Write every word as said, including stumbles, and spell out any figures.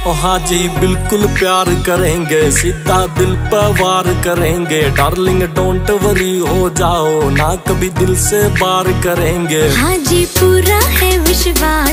ओ हाँ जी बिल्कुल प्यार करेंगे, सीधा दिल पर वार करेंगे। डार्लिंग डोंट वरी हो जाओ ना, कभी दिल से बार करेंगे। हाँ जी पूरा है विश्वास।